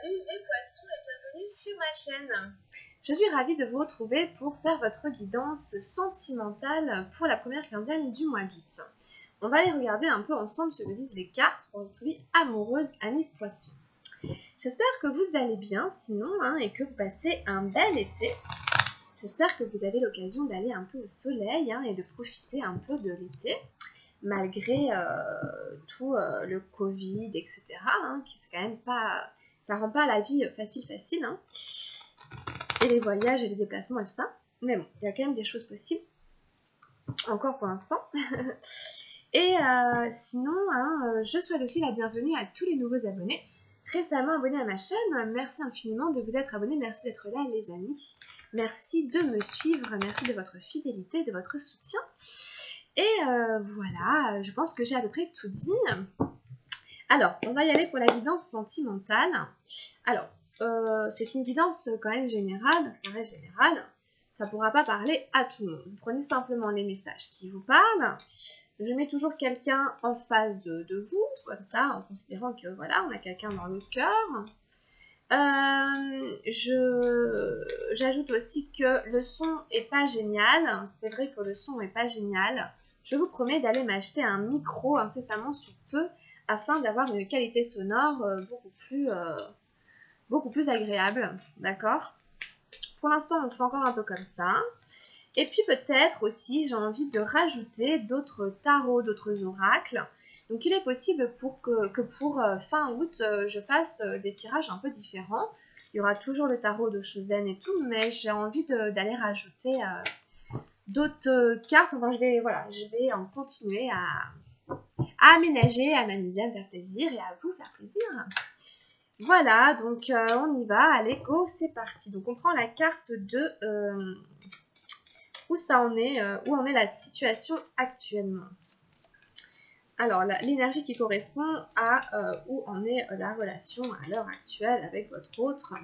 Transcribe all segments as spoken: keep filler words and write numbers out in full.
Salut les poissons et bienvenue sur ma chaîne. Je suis ravie de vous retrouver pour faire votre guidance sentimentale pour la première quinzaine du mois d'août. On va aller regarder un peu ensemble ce que disent les cartes pour votre vie amoureuse, amis poissons. J'espère que vous allez bien sinon hein, et que vous passez un bel été. J'espère que vous avez l'occasion d'aller un peu au soleil hein, et de profiter un peu de l'été. Malgré euh, tout euh, le Covid, et cetera, hein, qui c'est quand même pas, ça rend pas la vie facile facile, hein, et les voyages et les déplacements et tout ça. Mais bon, il y a quand même des choses possibles, encore pour l'instant. Et euh, sinon, hein, je souhaite aussi la bienvenue à tous les nouveaux abonnés, récemment abonnés à ma chaîne. Merci infiniment de vous être abonnés, merci d'être là les amis. Merci de me suivre, merci de votre fidélité, de votre soutien. Et euh, voilà, je pense que j'ai à peu près tout dit. Alors, on va y aller pour la guidance sentimentale. Alors, euh, c'est une guidance quand même générale, ça reste général. Ça ne pourra pas parler à tout le monde. Vous prenez simplement les messages qui vous parlent. Je mets toujours quelqu'un en face de, de vous, comme ça, en considérant que voilà, on a quelqu'un dans le cœur. Euh, je j'ajoute aussi que le son est pas génial. C'est vrai que le son est pas génial. Je vous promets d'aller m'acheter un micro incessamment sous peu afin d'avoir une qualité sonore euh, beaucoup plus euh, beaucoup plus agréable, d'accord? Pour l'instant, on fait encore un peu comme ça. Et puis peut-être aussi, j'ai envie de rajouter d'autres tarots, d'autres oracles. Donc il est possible pour que, que pour euh, fin août, euh, je fasse euh, des tirages un peu différents. Il y aura toujours le tarot de Chosen et tout, mais j'ai envie d'aller rajouter euh, d'autres euh, cartes. Enfin, je vais, voilà, je vais en continuer à, à aménager, à m'amuser, à me faire plaisir et à vous faire plaisir. Voilà, donc euh, on y va. Allez, go, c'est parti. Donc on prend la carte de euh, où ça en est, euh, où en est la situation actuellement. Alors, l'énergie qui correspond à euh, où en est euh, la relation à l'heure actuelle avec votre autre.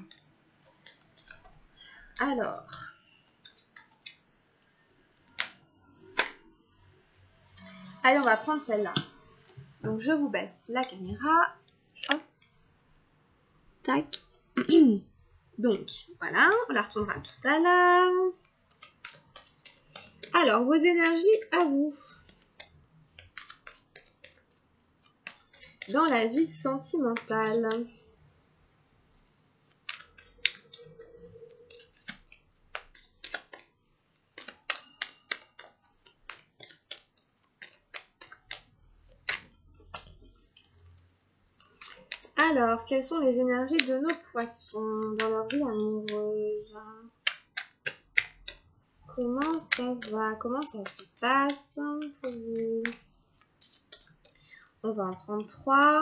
Alors, allez, on va prendre celle-là. Donc, je vous baisse la caméra. Hop. Tac. Donc, voilà, on la retournera tout à l'heure. Alors, vos énergies à vous. Dans la vie sentimentale. Alors, quelles sont les énergies de nos poissons dans leur vie amoureuse? Comment ça se va? Comment ça se passe pour vous? On va en prendre trois.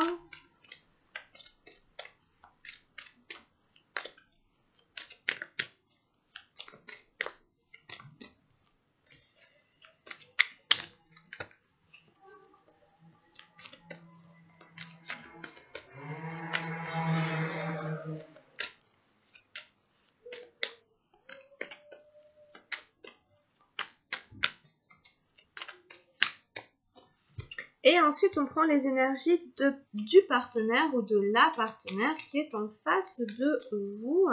Et ensuite, on prend les énergies de, du partenaire ou de la partenaire qui est en face de vous.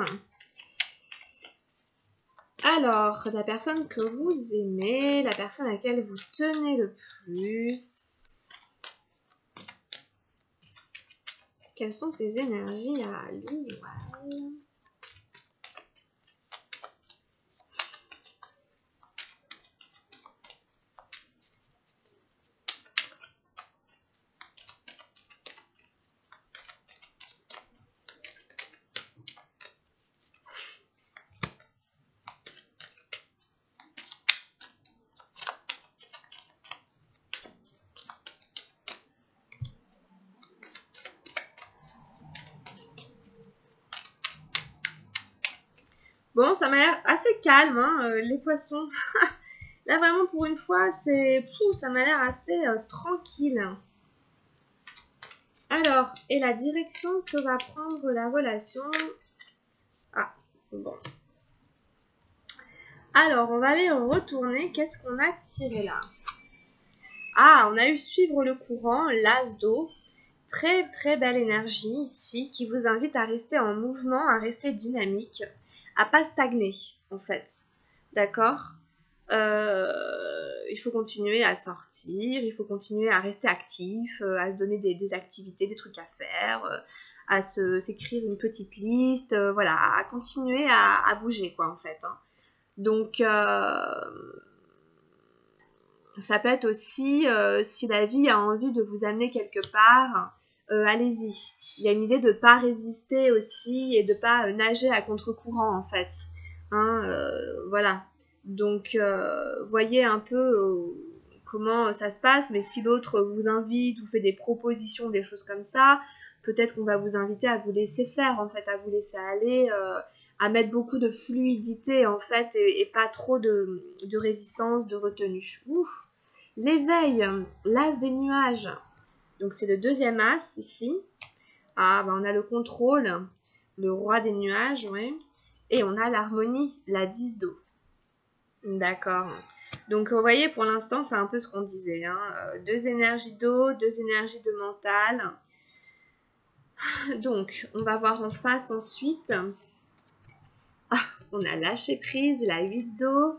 Alors, la personne que vous aimez, la personne à laquelle vous tenez le plus. Quelles sont ses énergies à lui ou à elle? Bon, ça m'a l'air assez calme, hein, euh, les poissons. Là, vraiment, pour une fois, c'est, ça m'a l'air assez euh, tranquille. Alors, et la direction que va prendre la relation? Ah, bon. Alors, on va aller retourner. Qu'est-ce qu'on a tiré là? Ah, on a eu suivre le courant, l'as d'eau. Très très belle énergie ici qui vous invite à rester en mouvement, à rester dynamique, à pas stagner en fait. D'accord? euh, Il faut continuer à sortir, il faut continuer à rester actif, euh, à se donner des, des activités, des trucs à faire, euh, à se, s'écrire une petite liste, euh, voilà, à continuer à, à bouger quoi en fait. Hein. Donc euh, ça peut être aussi, euh, si la vie a envie de vous amener quelque part, euh, allez-y. Il y a une idée de ne pas résister aussi et de ne pas euh, nager à contre-courant en fait. Hein, euh, voilà. Donc, euh, voyez un peu euh, comment ça se passe, mais si l'autre vous invite ou fait des propositions, des choses comme ça, peut-être qu'on va vous inviter à vous laisser faire en fait, à vous laisser aller, euh, à mettre beaucoup de fluidité en fait et, et pas trop de, de résistance, de retenue. Ouh. L'éveil, l'as des nuages. Donc c'est le deuxième as ici. Ah, bah on a le contrôle, le roi des nuages, ouais. Et on a l'harmonie, la dix d'eau. D'accord. Donc vous voyez, pour l'instant, c'est un peu ce qu'on disait. Hein. Deux énergies d'eau, deux énergies de mental. Donc, on va voir en face ensuite. Ah, on a lâché prise, la huit d'eau.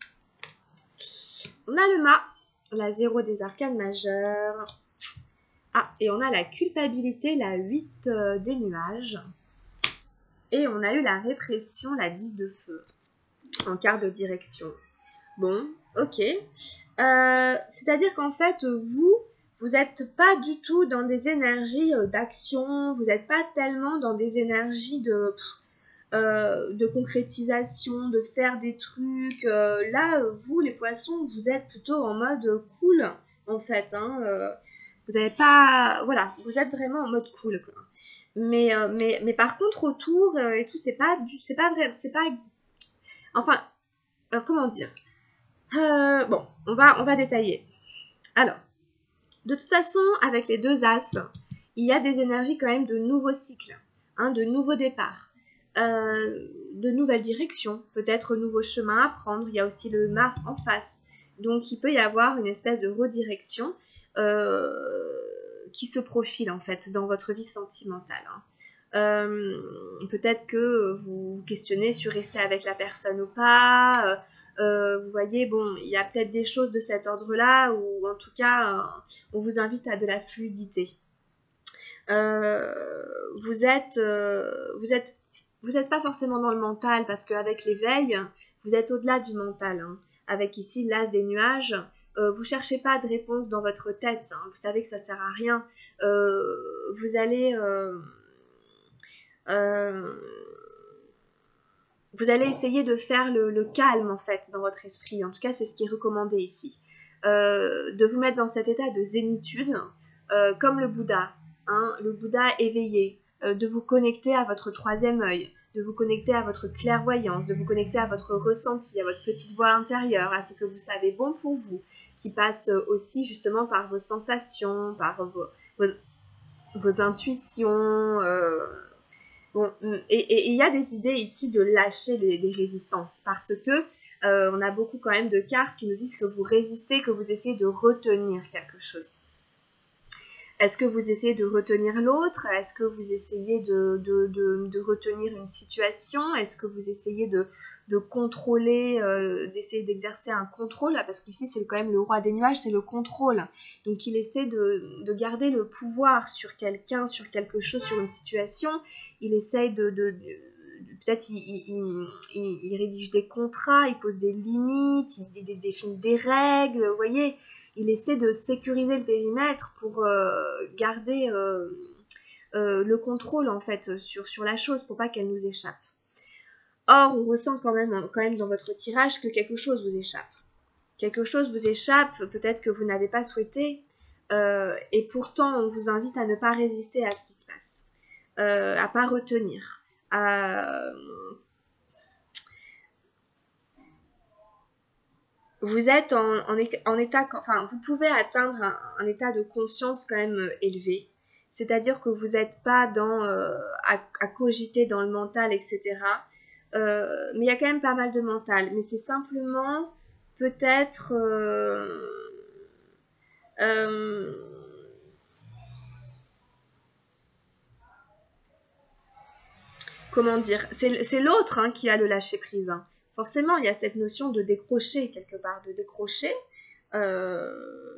On a le mât, la zéro des arcanes majeures. Ah, et on a la culpabilité, la huit euh, des nuages. Et on a eu la répression, la dix de feu, en quart de direction. Bon, ok. Euh, c'est-à-dire qu'en fait, vous, vous n'êtes pas du tout dans des énergies euh, d'action, vous n'êtes pas tellement dans des énergies de, euh, de concrétisation, de faire des trucs. Euh, là, vous, les poissons, vous êtes plutôt en mode cool, en fait. Hein, euh, vous n'avez pas... Voilà, vous êtes vraiment en mode cool, quoi. Mais, euh, mais, mais par contre, autour euh, et tout, c'est pas du... C'est pas vrai, c'est pas... Enfin, euh, comment dire euh, Bon, on va, on va détailler. Alors, de toute façon, avec les deux as, il y a des énergies quand même de nouveaux cycles, hein, de nouveaux départs, euh, de nouvelles directions, peut-être nouveaux chemins à prendre. Il y a aussi le mât en face. Donc, il peut y avoir une espèce de redirection euh, qui se profile, en fait, dans votre vie sentimentale. Hein. Euh, peut-être que vous vous questionnez sur rester avec la personne ou pas. Euh, euh, vous voyez, bon, il y a peut-être des choses de cet ordre-là, ou en tout cas, euh, on vous invite à de la fluidité. Euh, vous êtes, euh, vous êtes, vous n'êtes pas forcément dans le mental, parce qu'avec l'éveil, vous êtes au-delà du mental. Hein. Avec ici l'as des nuages, euh, vous cherchez pas de réponse dans votre tête. Hein. Vous savez que ça sert à rien. Euh, vous allez euh, euh, vous allez essayer de faire le, le calme en fait dans votre esprit. En tout cas, c'est ce qui est recommandé ici. Euh, de vous mettre dans cet état de zénitude, euh, comme le Bouddha, hein, le Bouddha éveillé, euh, de vous connecter à votre troisième œil, de vous connecter à votre clairvoyance, de vous connecter à votre ressenti, à votre petite voix intérieure, à ce que vous savez bon pour vous, qui passe aussi justement par vos sensations, par vos, vos, vos intuitions. Euh, Bon, et il y a des idées ici de lâcher les, les résistances parce que euh, on a beaucoup quand même de cartes qui nous disent que vous résistez, que vous essayez de retenir quelque chose. Est-ce que vous essayez de retenir l'autre? Est-ce que vous essayez de, de, de, de retenir une situation? Est-ce que vous essayez de, de contrôler, euh, d'essayer d'exercer un contrôle? Parce qu'ici, c'est quand même le roi des nuages, c'est le contrôle. Donc, il essaie de, de garder le pouvoir sur quelqu'un, sur quelque chose, sur une situation. Il essaye de... de, de peut-être il, il, il, il rédige des contrats, il pose des limites, il, il définit des règles, vous voyez. Il essaie de sécuriser le périmètre pour euh, garder euh, euh, le contrôle en fait sur, sur la chose pour pas qu'elle nous échappe. Or, on ressent quand même, quand même dans votre tirage que quelque chose vous échappe. Quelque chose vous échappe, peut-être que vous n'avez pas souhaité, euh, et pourtant on vous invite à ne pas résister à ce qui se passe, euh, à pas retenir, à... Vous êtes en, en, en état, enfin, vous pouvez atteindre un, un état de conscience quand même élevé. C'est-à-dire que vous n'êtes pas dans, euh, à, à cogiter dans le mental, et cetera. Euh, mais il y a quand même pas mal de mental. Mais c'est simplement peut-être... Euh, euh, comment dire, c'est l'autre hein, qui a le lâcher prise. Hein. Forcément, il y a cette notion de décrocher quelque part, de décrocher euh,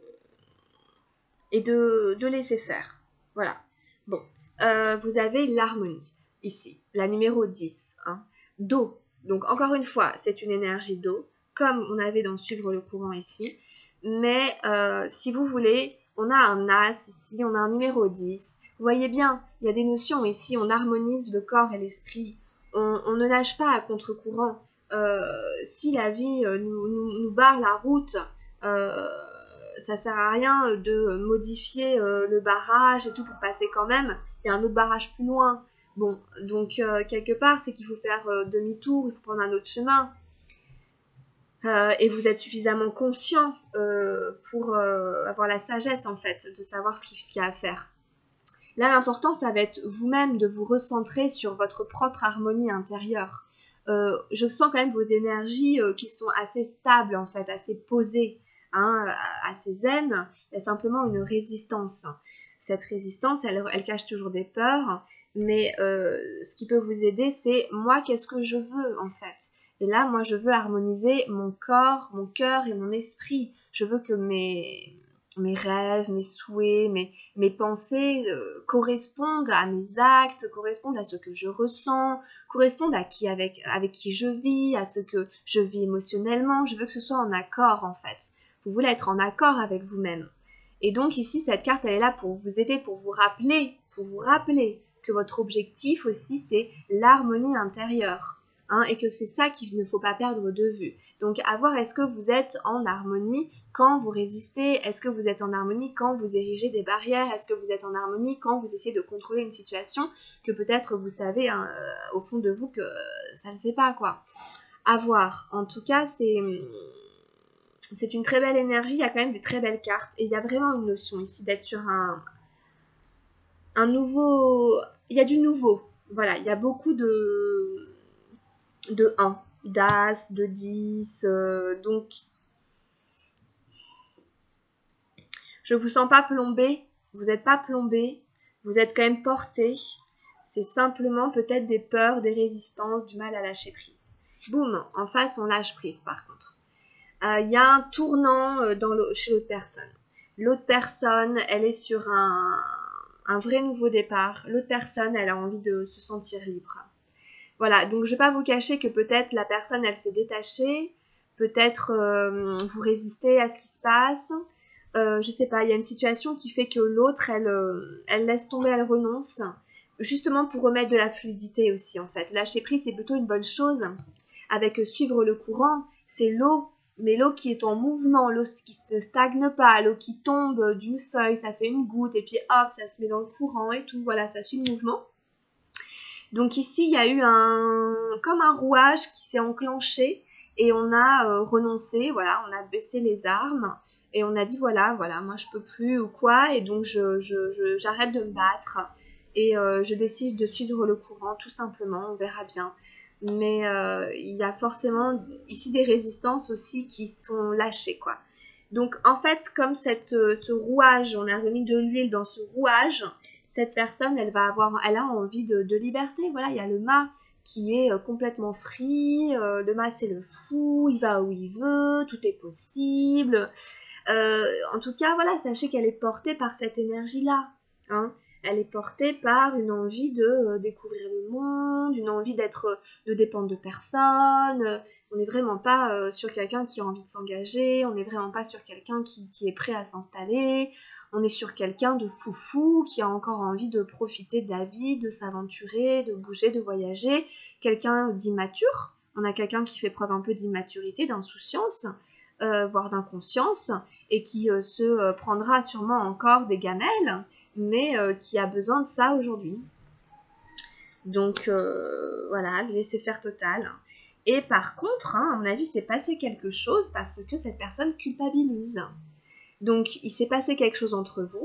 et de, de laisser faire. Voilà. Bon, euh, vous avez l'harmonie ici, la numéro dix. Hein. Do. Donc, encore une fois, c'est une énergie d'eau, comme on avait dans Suivre le courant ici. Mais euh, si vous voulez, on a un as ici, on a un numéro dix. Vous voyez bien, il y a des notions ici, on harmonise le corps et l'esprit. On, on ne nage pas à contre-courant. Euh, si la vie euh, nous, nous, nous barre la route, euh, ça sert à rien de modifier euh, le barrage et tout pour passer quand même. Il y a un autre barrage plus loin. Bon, donc euh, quelque part, c'est qu'il faut faire euh, demi-tour, il faut prendre un autre chemin. Euh, et vous êtes suffisamment conscient euh, pour euh, avoir la sagesse, en fait, de savoir ce qu'il y a à faire. Là, l'important, ça va être vous-même de vous recentrer sur votre propre harmonie intérieure. Euh, je sens quand même vos énergies euh, qui sont assez stables, en fait, assez posées, hein, assez zen. Il y a simplement une résistance. Cette résistance, elle, elle cache toujours des peurs, mais euh, ce qui peut vous aider, c'est « moi, qu'est-ce que je veux, en fait ?» Et là, moi, je veux harmoniser mon corps, mon cœur et mon esprit. Je veux que mes, mes rêves, mes souhaits, mes, mes pensées euh, correspondent à mes actes, correspondent à ce que je ressens, correspondent à qui avec, avec qui je vis, à ce que je vis émotionnellement. Je veux que ce soit en accord, en fait. Vous voulez être en accord avec vous-même. Et donc ici, cette carte, elle est là pour vous aider, pour vous rappeler, pour vous rappeler que votre objectif aussi, c'est l'harmonie intérieure. Hein, et que c'est ça qu'il ne faut pas perdre de vue. Donc, à voir, est-ce que vous êtes en harmonie quand vous résistez? Est-ce que vous êtes en harmonie quand vous érigez des barrières? Est-ce que vous êtes en harmonie quand vous essayez de contrôler une situation que peut-être vous savez hein, euh, au fond de vous que euh, ça ne fait pas, quoi. À voir. En tout cas, c'est... C'est une très belle énergie, il y a quand même des très belles cartes. Et il y a vraiment une notion ici d'être sur un, un nouveau... Il y a du nouveau. Voilà, il y a beaucoup de, de un, d'as, de dix. Euh, donc, je vous sens pas plombé. Vous n'êtes pas plombé. Vous êtes quand même porté. C'est simplement peut-être des peurs, des résistances, du mal à lâcher prise. Boum, en face, on lâche prise par contre. Il euh, y a un tournant euh, dans le, chez l'autre personne. L'autre personne, elle est sur un, un vrai nouveau départ. L'autre personne, elle a envie de se sentir libre. Voilà, donc je ne vais pas vous cacher que peut-être la personne, elle s'est détachée. Peut-être euh, vous résistez à ce qui se passe. Euh, je ne sais pas, il y a une situation qui fait que l'autre, elle, euh, elle laisse tomber, elle renonce. Justement pour remettre de la fluidité aussi, en fait. Lâcher prise, c'est plutôt une bonne chose. Avec euh, suivre le courant, c'est l'eau. Mais l'eau qui est en mouvement, l'eau qui ne stagne pas, l'eau qui tombe d'une feuille, ça fait une goutte et puis hop, ça se met dans le courant et tout, voilà, ça suit le mouvement. Donc ici, il y a eu un, comme un rouage qui s'est enclenché et on a euh, renoncé, voilà, on a baissé les armes et on a dit voilà, voilà, moi je peux plus ou quoi et donc je, je, je, j'arrête de me battre et euh, je décide de suivre le courant tout simplement, on verra bien. Mais euh, il y a forcément ici des résistances aussi qui sont lâchées, quoi. Donc, en fait, comme cette, euh, ce rouage, on a remis de l'huile dans ce rouage, cette personne, elle va avoir, elle a envie de, de liberté. Voilà, il y a le mât qui est euh, complètement free. Euh, le mât, c'est le fou, il va où il veut, tout est possible. Euh, en tout cas, voilà, sachez qu'elle est portée par cette énergie-là, hein. Elle est portée par une envie de euh, découvrir le monde, une envie d'être, de dépendre de personne. On n'est vraiment pas euh, sur quelqu'un qui a envie de s'engager, on n'est vraiment pas sur quelqu'un qui, qui est prêt à s'installer. On est sur quelqu'un de foufou qui a encore envie de profiter de la vie, de s'aventurer, de bouger, de voyager. Quelqu'un d'immature. On a quelqu'un qui fait preuve un peu d'immaturité, d'insouciance, euh, voire d'inconscience, et qui euh, se euh, prendra sûrement encore des gamelles, mais euh, qui a besoin de ça aujourd'hui. Donc euh, voilà, le laisser faire total. Et par contre, hein, à mon avis, s'est passé quelque chose parce que cette personne culpabilise. Donc il s'est passé quelque chose entre vous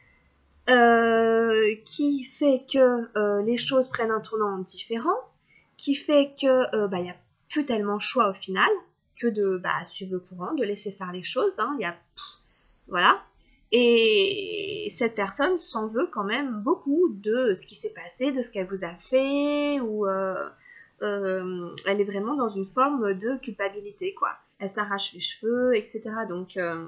euh, qui fait que euh, les choses prennent un tournant différent, qui fait que euh, bah, y a plus tellement choix au final que de bah, suivre le courant, de laisser faire les choses. Hein, y a, pff, voilà. Et cette personne s'en veut quand même beaucoup de ce qui s'est passé, de ce qu'elle vous a fait, ou euh, euh, elle est vraiment dans une forme de culpabilité, quoi. Elle s'arrache les cheveux, et cetera. Donc, euh,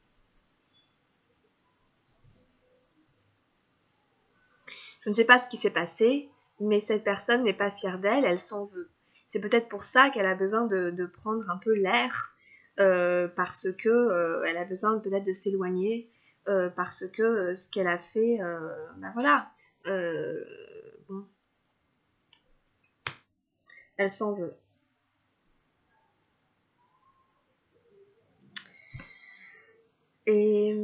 je ne sais pas ce qui s'est passé, mais cette personne n'est pas fière d'elle, elle s'en veut. C'est peut-être pour ça qu'elle a besoin de, de prendre un peu l'air, euh, parce que euh, elle a besoin peut-être de s'éloigner, euh, parce que euh, ce qu'elle a fait, euh, ben voilà, euh, bon, elle s'en veut. Et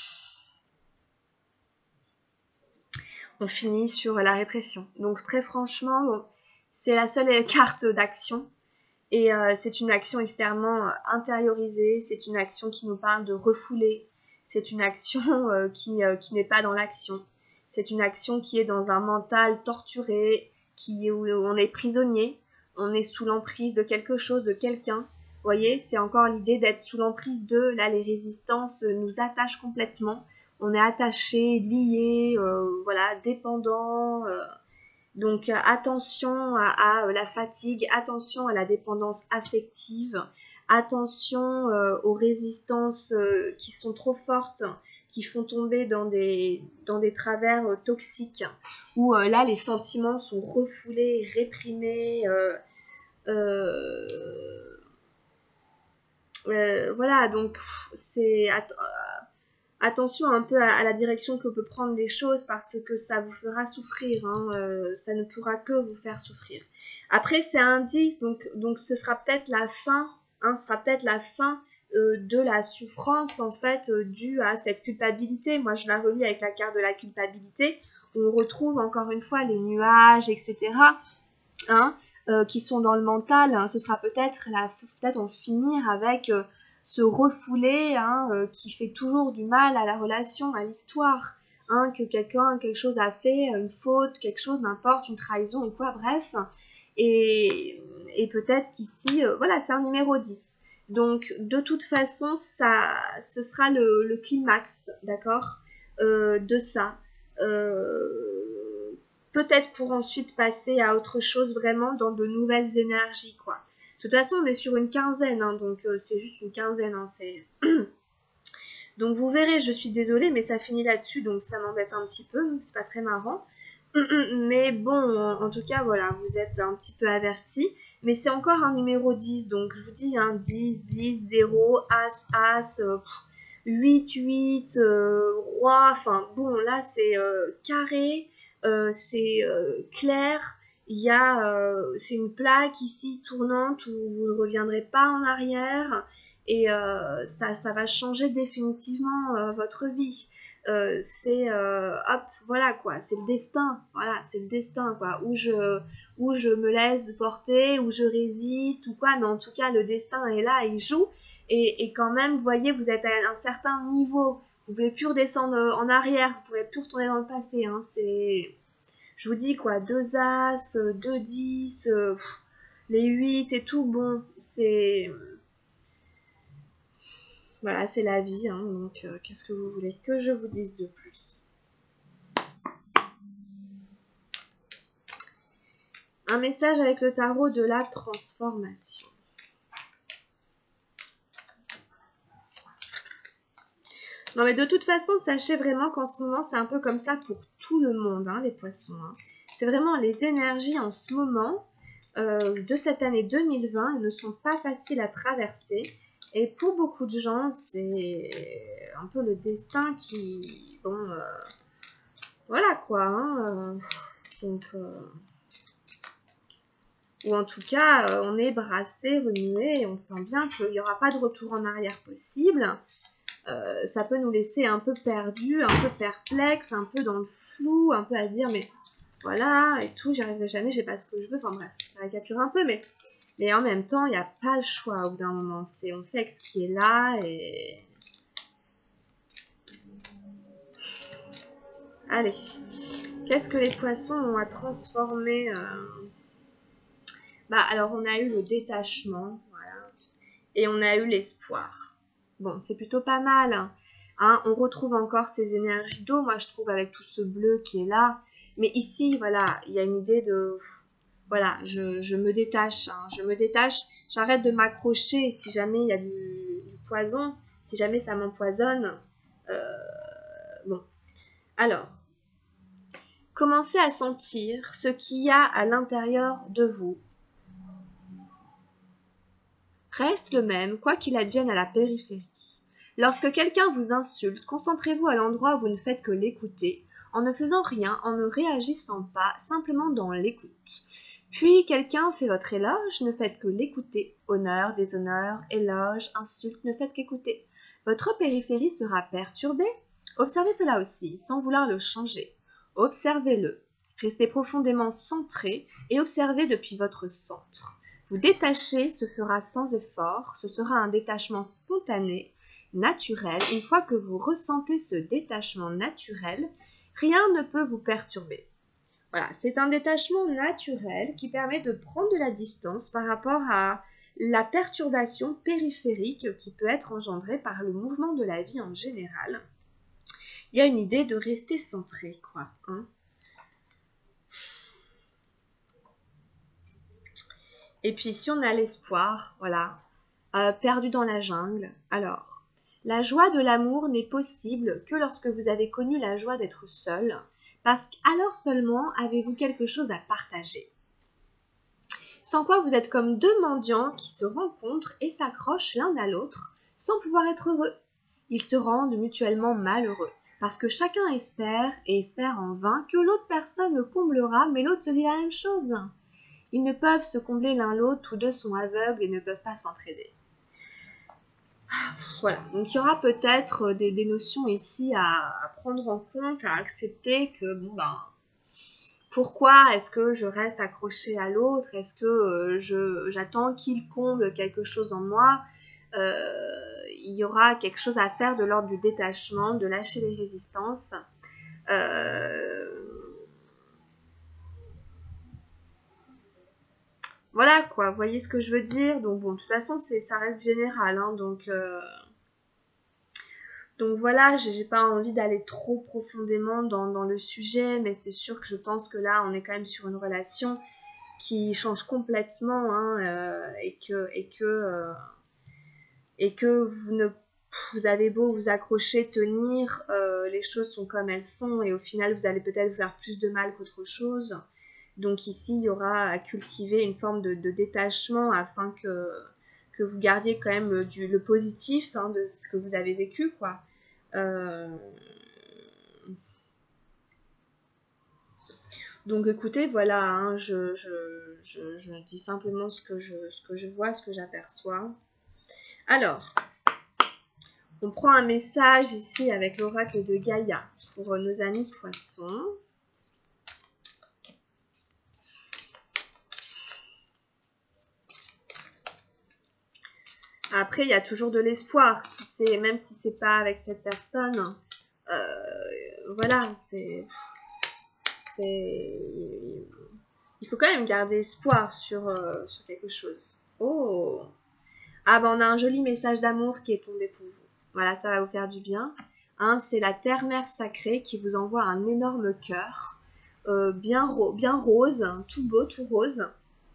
on finit sur la répression. Donc très franchement, bon, c'est la seule carte d'action. Et euh, c'est une action extrêmement intériorisée, c'est une action qui nous parle de refouler, c'est une action euh, qui, euh, qui n'est pas dans l'action, c'est une action qui est dans un mental torturé, qui, où on est prisonnier, on est sous l'emprise de quelque chose, de quelqu'un. Vous voyez, c'est encore l'idée d'être sous l'emprise de, là les résistances nous attachent complètement, on est attaché, lié, euh, voilà, dépendant. Euh, Donc euh, attention à, à, la fatigue, attention à la dépendance affective, attention euh, aux résistances euh, qui sont trop fortes, qui font tomber dans des, dans des travers euh, toxiques, où euh, là les sentiments sont refoulés, réprimés. Euh, euh, euh, voilà, donc c'est... Attention un peu à, à la direction que peut prendre les choses parce que ça vous fera souffrir, hein, euh, ça ne pourra que vous faire souffrir. Après c'est un dix, donc, donc ce sera peut-être la fin, hein, ce sera peut-être la fin euh, de la souffrance en fait euh, due à cette culpabilité. Moi je la relis avec la carte de la culpabilité, on retrouve encore une fois les nuages, et cetera. Hein, euh, qui sont dans le mental, hein, ce sera peut-être la peut-être en finir avec euh, ce refoulé hein, euh, qui fait toujours du mal à la relation, à l'histoire, hein, que quelqu'un, quelque chose a fait, une faute, quelque chose, n'importe, une trahison ou quoi, bref. Et, et peut-être qu'ici, euh, voilà, c'est un numéro dix. Donc, de toute façon, ça, ce sera le, le climax, d'accord, euh, de ça. Euh, peut-être pour ensuite passer à autre chose vraiment dans de nouvelles énergies, quoi. De toute façon, on est sur une quinzaine, hein, donc euh, c'est juste une quinzaine. Hein, c'est... donc vous verrez, je suis désolée, mais ça finit là-dessus, donc ça m'embête un petit peu, c'est pas très marrant. Mais bon, en tout cas, voilà, vous êtes un petit peu avertis. Mais c'est encore un numéro dix, donc je vous dis, hein, dix, dix, zéro, As, As, euh, huit, huit, euh, Roi, enfin bon, là c'est euh, carré, euh, c'est euh, clair. Il y a, euh, c'est une plaque ici tournante où vous ne reviendrez pas en arrière et euh, ça, ça va changer définitivement euh, votre vie. Euh, c'est euh, hop, voilà quoi, c'est le destin, voilà, c'est le destin quoi, où je, où je me laisse porter, où je résiste ou quoi, mais en tout cas le destin est là, il joue et, et quand même, vous voyez, vous êtes à un certain niveau, vous pouvez plus redescendre en arrière, vous pouvez plus retourner dans le passé, hein, c'est... Je vous dis quoi, deux As, deux dix, euh, les huit et tout, bon, c'est... Voilà, c'est la vie, hein, donc euh, qu'est-ce que vous voulez que je vous dise de plus? Un message avec le tarot de la transformation. Non mais de toute façon, sachez vraiment qu'en ce moment, c'est un peu comme ça pour tout le monde, hein, les poissons. Hein. C'est vraiment les énergies en ce moment euh, de cette année deux mille vingt, elles ne sont pas faciles à traverser. Et pour beaucoup de gens, c'est un peu le destin qui... Bon, euh, voilà quoi. Hein, euh, donc, euh, ou en tout cas, euh, on est brassé, remué, et on sent bien qu'il n'y aura pas de retour en arrière possible. Euh, ça peut nous laisser un peu perdus, un peu perplexes, un peu dans le flou, un peu à dire mais voilà et tout, j'y arriverai jamais, j'ai pas ce que je veux, enfin bref, je caricature un peu, mais, mais en même temps, il n'y a pas le choix au bout d'un moment, c'est on fait avec ce qui est là et... Allez, qu'est-ce que les poissons ont à transformer euh... Bah alors on a eu le détachement, voilà, et on a eu l'espoir. Bon, c'est plutôt pas mal, hein. Hein, on retrouve encore ces énergies d'eau, moi je trouve, avec tout ce bleu qui est là. Mais ici, voilà, il y a une idée de... Voilà, je, je me détache, hein, je me détache, j'arrête de m'accrocher si jamais il y a du, du poison, si jamais ça m'empoisonne. Euh, bon, alors, commencez à sentir ce qu'il y a à l'intérieur de vous. Reste le même, quoi qu'il advienne à la périphérie. Lorsque quelqu'un vous insulte, concentrez-vous à l'endroit où vous ne faites que l'écouter, en ne faisant rien, en ne réagissant pas, simplement dans l'écoute. Puis quelqu'un fait votre éloge, ne faites que l'écouter. Honneur, déshonneur, éloge, insulte, ne faites qu'écouter. Votre périphérie sera perturbée. Observez cela aussi, sans vouloir le changer. Observez-le. Restez profondément centré et observez depuis votre centre. Vous détacher se fera sans effort, ce sera un détachement spontané, naturel. Une fois que vous ressentez ce détachement naturel, rien ne peut vous perturber. Voilà, c'est un détachement naturel qui permet de prendre de la distance par rapport à la perturbation périphérique qui peut être engendrée par le mouvement de la vie en général. Il y a une idée de rester centré, quoi. Hein. Et puis si on a l'espoir, voilà, euh, perdu dans la jungle, alors, la joie de l'amour n'est possible que lorsque vous avez connu la joie d'être seul, parce qu'alors seulement avez-vous quelque chose à partager. Sans quoi vous êtes comme deux mendiants qui se rencontrent et s'accrochent l'un à l'autre sans pouvoir être heureux. Ils se rendent mutuellement malheureux, parce que chacun espère, et espère en vain, que l'autre personne le comblera, mais l'autre se dit la même chose. Ils ne peuvent se combler l'un l'autre, tous deux sont aveugles et ne peuvent pas s'entraider. Voilà, donc il y aura peut-être des, des notions ici à, à prendre en compte, à accepter que, bon ben, pourquoi est-ce que je reste accrochée à l'autre? Est-ce que euh, je, j'attends qu'il comble quelque chose en moi? euh, Il y aura quelque chose à faire de l'ordre du détachement, de lâcher les résistances. Euh, Voilà quoi, vous voyez ce que je veux dire? Donc bon, de toute façon, c'est, ça reste général, hein, donc, euh, donc voilà, j'ai, j'ai pas envie d'aller trop profondément dans, dans le sujet, mais c'est sûr que je pense que là, on est quand même sur une relation qui change complètement, hein, euh, et que, et que, euh, et que vous ne, vous avez beau vous accrocher, tenir, euh, les choses sont comme elles sont, et au final, vous allez peut-être vous faire plus de mal qu'autre chose. Donc ici, il y aura à cultiver une forme de, de détachement afin que, que vous gardiez quand même du, le positif, hein, de ce que vous avez vécu, quoi. Euh... Donc écoutez, voilà, hein, je, je, je, je dis simplement ce que je, ce que je vois, ce que j'aperçois. Alors, on prend un message ici avec l'oracle de Gaïa pour nos amis poissons. Après, il y a toujours de l'espoir, si c'est, même si c'est pas avec cette personne. Euh, voilà, c'est, c'est, il faut quand même garder espoir sur, euh, sur quelque chose. Oh, ah ben on a un joli message d'amour qui est tombé pour vous. Voilà, ça va vous faire du bien. Hein, c'est la Terre-Mère sacrée qui vous envoie un énorme cœur, euh, bien, ro bien rose, tout beau, tout rose.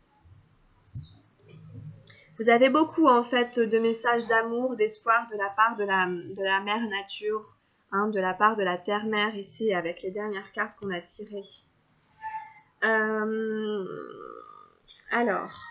Vous avez beaucoup en fait de messages d'amour, d'espoir de la part de la, de la mère nature, hein, de la part de la terre-mère ici avec les dernières cartes qu'on a tirées. Euh, alors,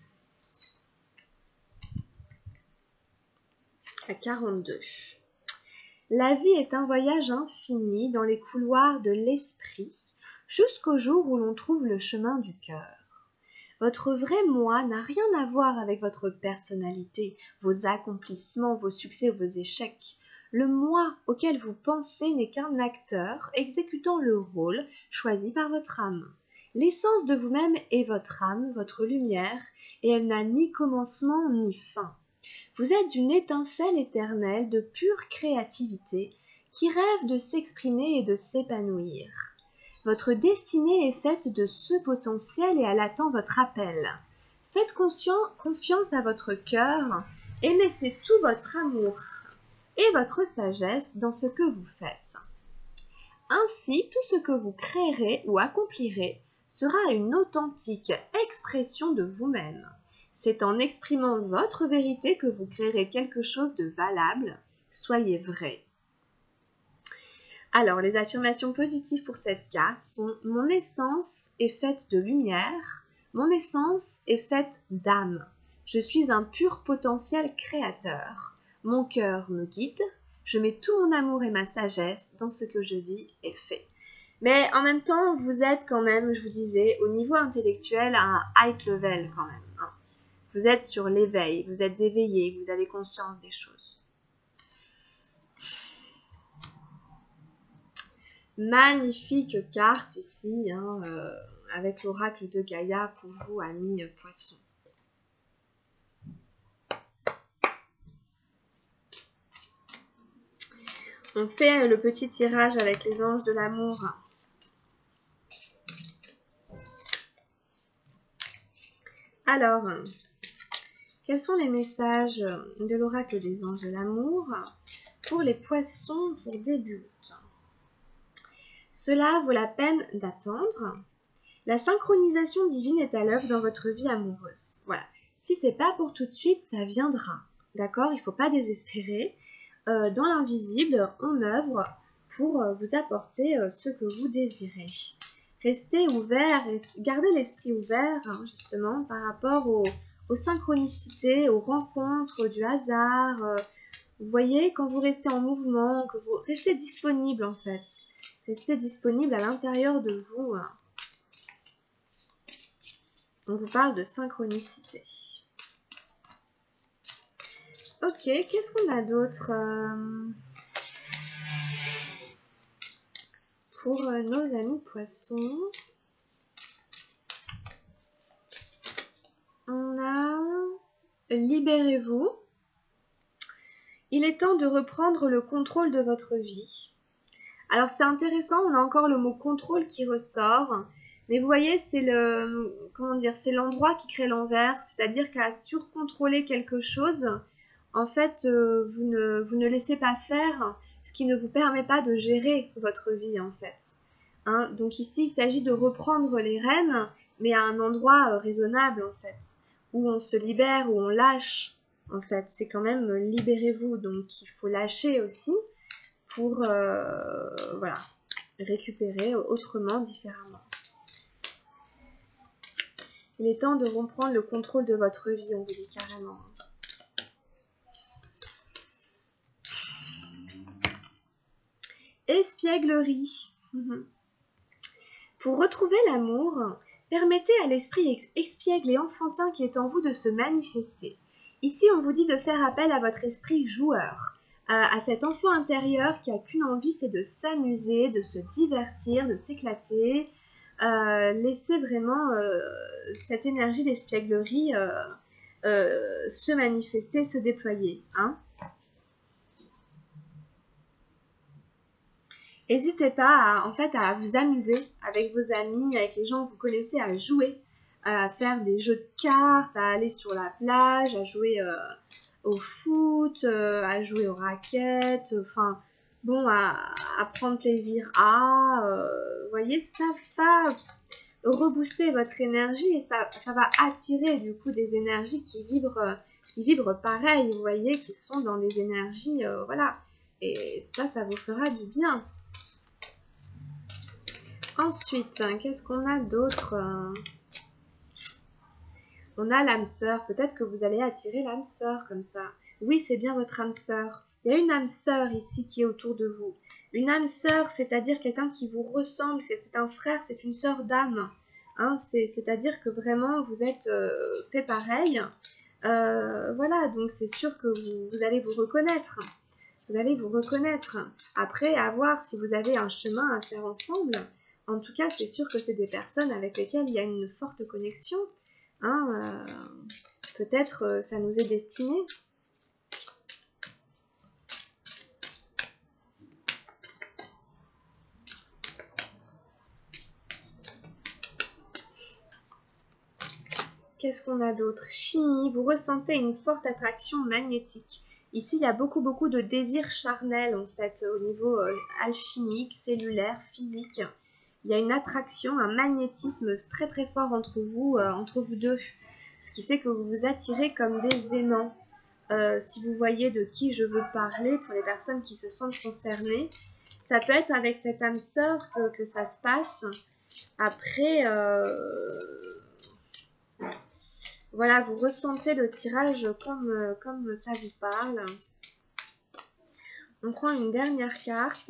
à quarante-deux. La vie est un voyage infini dans les couloirs de l'esprit jusqu'au jour où l'on trouve le chemin du cœur. Votre vrai moi n'a rien à voir avec votre personnalité, vos accomplissements, vos succès ou vos échecs. Le moi auquel vous pensez n'est qu'un acteur exécutant le rôle choisi par votre âme. L'essence de vous-même est votre âme, votre lumière, et elle n'a ni commencement ni fin. Vous êtes une étincelle éternelle de pure créativité qui rêve de s'exprimer et de s'épanouir. Votre destinée est faite de ce potentiel et elle attend votre appel. Faites confiance à votre cœur et mettez tout votre amour et votre sagesse dans ce que vous faites. Ainsi, tout ce que vous créerez ou accomplirez sera une authentique expression de vous-même. C'est en exprimant votre vérité que vous créerez quelque chose de valable. Soyez vrai. Alors, les affirmations positives pour cette carte sont « Mon essence est faite de lumière. Mon essence est faite d'âme. Je suis un pur potentiel créateur. Mon cœur me guide. Je mets tout mon amour et ma sagesse dans ce que je dis et fais. » Mais en même temps, vous êtes quand même, je vous disais, au niveau intellectuel à un high level quand même. Hein. Vous êtes sur l'éveil, vous êtes éveillé, vous avez conscience des choses. Magnifique carte ici, hein, euh, avec l'oracle de Gaïa pour vous, amis poissons. On fait le petit tirage avec les anges de l'amour. Alors, quels sont les messages de l'oracle des anges de l'amour pour les poissons pour début août? Cela vaut la peine d'attendre. La synchronisation divine est à l'œuvre dans votre vie amoureuse. Voilà. Si c'est pas pour tout de suite, ça viendra. D'accord? Il ne faut pas désespérer. Euh, dans l'invisible, on œuvre pour euh, vous apporter euh, ce que vous désirez. Restez ouvert, gardez l'esprit ouvert, hein, justement, par rapport aux, aux synchronicités, aux rencontres, du hasard. Euh, vous voyez, quand vous restez en mouvement, que vous restez disponible, en fait. Restez disponible à l'intérieur de vous. Hein. On vous parle de synchronicité. Ok, qu'est-ce qu'on a d'autre euh, pour euh, nos amis poissons? On a libérez-vous. Il est temps de reprendre le contrôle de votre vie. Alors c'est intéressant, on a encore le mot contrôle qui ressort. Mais vous voyez, c'est le comment dire, c'est l'endroit qui crée l'envers, c'est-à-dire qu'à surcontrôler quelque chose, en fait, euh, vous, ne, vous ne laissez pas faire, ce qui ne vous permet pas de gérer votre vie, en fait. Hein, donc ici, il s'agit de reprendre les rênes, mais à un endroit euh, raisonnable, en fait, où on se libère, où on lâche, en fait. C'est quand même euh, libérez-vous, donc il faut lâcher aussi pour, euh, voilà, récupérer autrement, différemment. Il est temps de reprendre le contrôle de votre vie, on vous dit carrément. Espièglerie. Pour retrouver l'amour, permettez à l'esprit espiègle et enfantin qui est en vous de se manifester. Ici, on vous dit de faire appel à votre esprit joueur, à, à cet enfant intérieur qui n'a qu'une envie, c'est de s'amuser, de se divertir, de s'éclater. Euh, laissez vraiment euh, cette énergie d'espièglerie euh, euh, se manifester, se déployer. Hein. N'hésitez pas à, en fait, à vous amuser avec vos amis, avec les gens que vous connaissez, à jouer, à faire des jeux de cartes, à aller sur la plage, à jouer euh, au foot, euh, à jouer aux raquettes, enfin, bon, à, à prendre plaisir à, euh, vous voyez, ça va rebooster votre énergie et ça, ça va attirer du coup des énergies qui vibrent, qui vibrent pareil, vous voyez, qui sont dans des énergies, euh, voilà, et ça, ça vous fera du bien. Ensuite, qu'est-ce qu'on a d'autre? On a l'âme sœur. Peut-être que vous allez attirer l'âme sœur comme ça. Oui, c'est bien votre âme sœur. Il y a une âme sœur ici qui est autour de vous. Une âme sœur, c'est-à-dire quelqu'un qui vous ressemble. C'est un frère, c'est une sœur d'âme. Hein, c'est-à-dire que vraiment, vous êtes euh, fait pareil. Euh, voilà, donc c'est sûr que vous, vous allez vous reconnaître. Vous allez vous reconnaître. Après, à voir si vous avez un chemin à faire ensemble. En tout cas, c'est sûr que c'est des personnes avec lesquelles il y a une forte connexion. Hein, euh, peut-être euh, ça nous est destiné. Qu'est-ce qu'on a d'autre? Chimie, vous ressentez une forte attraction magnétique. Ici, il y a beaucoup, beaucoup de désirs charnels, en fait, au niveau euh, alchimique, cellulaire, physique. Il y a une attraction, un magnétisme très, très fort entre vous, euh, entre vous deux. Ce qui fait que vous vous attirez comme des aimants. Euh, si vous voyez de qui je veux parler, pour les personnes qui se sentent concernées, ça peut être avec cette âme sœur que, que ça se passe. Après, euh, voilà, vous ressentez le tirage comme, comme ça vous parle. On prend une dernière carte.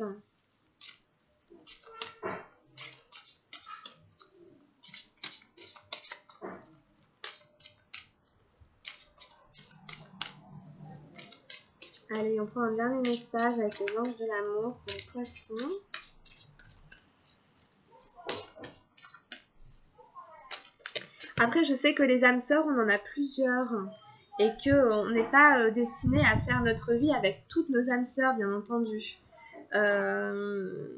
Allez, on prend un dernier message avec les anges de l'amour pour les poissons. Après, je sais que les âmes sœurs, on en a plusieurs et qu'on n'est pas euh, destiné à faire notre vie avec toutes nos âmes sœurs, bien entendu. Euh...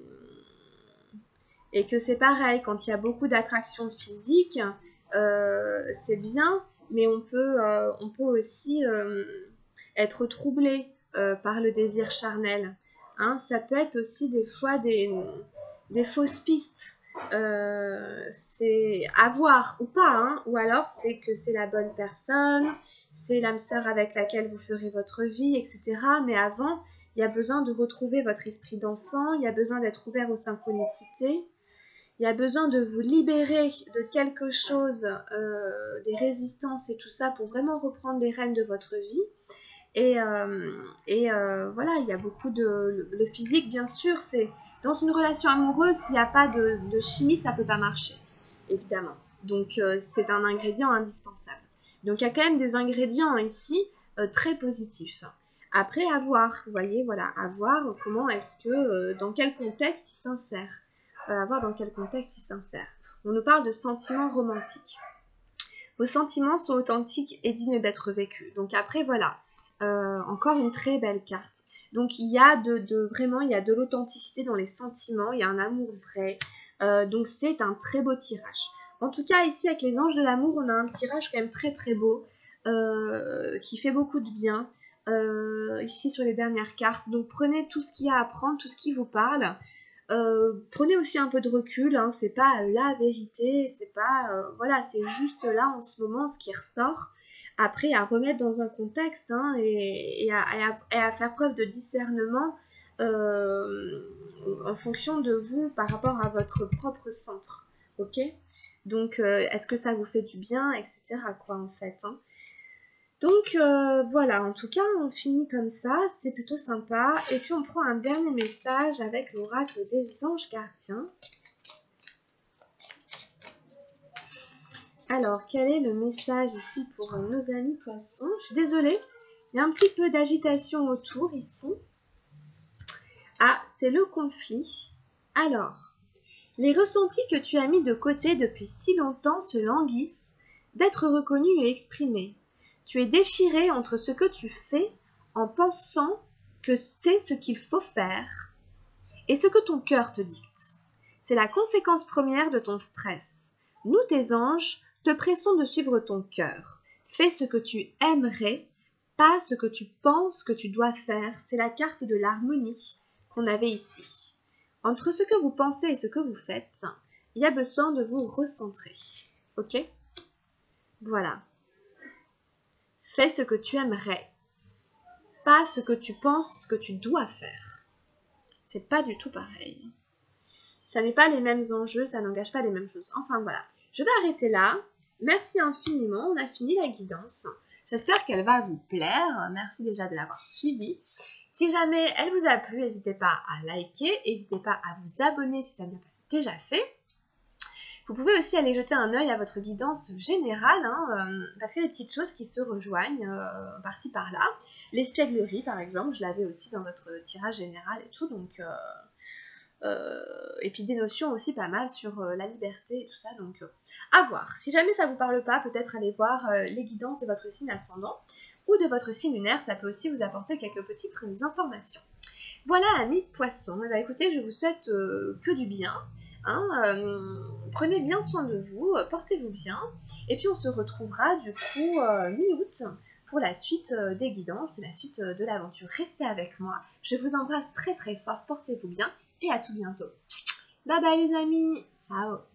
Et que c'est pareil, quand il y a beaucoup d'attractions physiques, euh, c'est bien, mais on peut, euh, on peut aussi euh, être troublé euh, par le désir charnel. Hein, ça peut être aussi des fois des, des fausses pistes. Euh, c'est à voir ou pas, hein, ou alors c'est que c'est la bonne personne, c'est l'âme sœur avec laquelle vous ferez votre vie, et cetera. Mais avant, il y a besoin de retrouver votre esprit d'enfant, il y a besoin d'être ouvert aux synchronicités. Il y a besoin de vous libérer de quelque chose, euh, des résistances et tout ça, pour vraiment reprendre les rênes de votre vie. Et, euh, et euh, voilà, il y a beaucoup de... Le, le physique, bien sûr, c'est... Dans une relation amoureuse, s'il n'y a pas de, de chimie, ça ne peut pas marcher, évidemment. Donc, euh, c'est un ingrédient indispensable. Donc, il y a quand même des ingrédients ici euh, très positifs. Après, à voir, vous voyez, voilà, à voir comment est-ce que... Euh, dans quel contexte il s'insère. À voir dans quel contexte il s'insère. On nous parle de sentiments romantiques. Vos sentiments sont authentiques et dignes d'être vécus. Donc après, voilà, euh, encore une très belle carte. Donc il y a de, de vraiment, il y a de l'authenticité dans les sentiments, il y a un amour vrai. Euh, donc c'est un très beau tirage. En tout cas, ici, avec les anges de l'amour, on a un tirage quand même très très beau, euh, qui fait beaucoup de bien. Euh, ici, sur les dernières cartes. Donc prenez tout ce qu'il y a à prendre, tout ce qui vous parle. Euh, prenez aussi un peu de recul, hein, c'est pas la vérité, c'est pas, euh, voilà, c'est juste là en ce moment ce qui ressort. Après, à remettre dans un contexte, hein, et, et, à, et, à, et à faire preuve de discernement euh, en fonction de vous par rapport à votre propre centre, ok? Donc, euh, est-ce que ça vous fait du bien, et cetera quoi, en fait, hein. Donc euh, voilà, en tout cas, on finit comme ça, c'est plutôt sympa. Et puis on prend un dernier message avec l'oracle des anges gardiens. Alors, quel est le message ici pour nos amis poissons? Je suis désolée, il y a un petit peu d'agitation autour ici. Ah, c'est le conflit. Alors, les ressentis que tu as mis de côté depuis si longtemps se languissent d'être reconnus et exprimés. Tu es déchiré entre ce que tu fais en pensant que c'est ce qu'il faut faire et ce que ton cœur te dicte. C'est la conséquence première de ton stress. Nous, tes anges, te pressons de suivre ton cœur. Fais ce que tu aimerais, pas ce que tu penses que tu dois faire. C'est la carte de l'harmonie qu'on avait ici. Entre ce que vous pensez et ce que vous faites, il y a besoin de vous recentrer. Ok? Voilà. Fais ce que tu aimerais, pas ce que tu penses que tu dois faire. C'est pas du tout pareil. Ça n'est pas les mêmes enjeux, ça n'engage pas les mêmes choses. Enfin voilà, je vais arrêter là. Merci infiniment, on a fini la guidance. J'espère qu'elle va vous plaire. Merci déjà de l'avoir suivie. Si jamais elle vous a plu, n'hésitez pas à liker, n'hésitez pas à vous abonner si ça n'a pas déjà fait. Vous pouvez aussi aller jeter un œil à votre guidance générale, hein, euh, parce qu'il y a des petites choses qui se rejoignent euh, par-ci par-là. L'espièglerie, par exemple, je l'avais aussi dans votre tirage général et tout, donc... Euh, euh, et puis des notions aussi pas mal sur euh, la liberté et tout ça, donc euh, à voir. Si jamais ça vous parle pas, peut-être allez voir euh, les guidances de votre signe ascendant ou de votre signe lunaire, ça peut aussi vous apporter quelques petites informations. Voilà, amis poissons, eh bien, écoutez, je vous souhaite euh, que du bien. Hein, euh, prenez bien soin de vous, euh, portez-vous bien, et puis on se retrouvera du coup euh, mi-août pour la suite euh, des guidances et la suite euh, de l'aventure. Restez avec moi, je vous embrasse très très fort, portez-vous bien et à tout bientôt. Bye bye les amis, ciao.